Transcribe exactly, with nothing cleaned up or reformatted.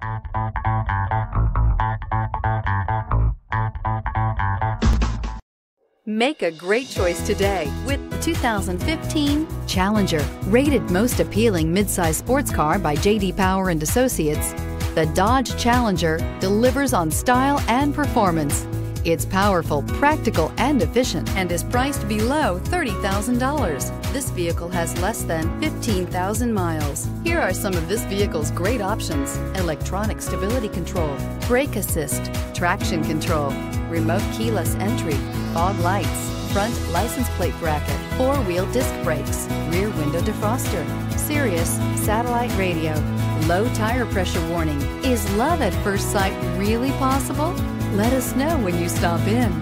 Make a great choice today with the two thousand fifteen Challenger. Rated most appealing midsize sports car by J D Power and Associates, the Dodge Challenger delivers on style and performance. It's powerful, practical, and efficient, and is priced below thirty thousand dollars. This vehicle has less than fifteen thousand miles. Here are some of this vehicle's great options: electronic stability control, brake assist, traction control, remote keyless entry, fog lights, front license plate bracket, four-wheel disc brakes, rear window defroster, Sirius satellite radio, low tire pressure warning. Is love at first sight really possible? Let us know when you stop in.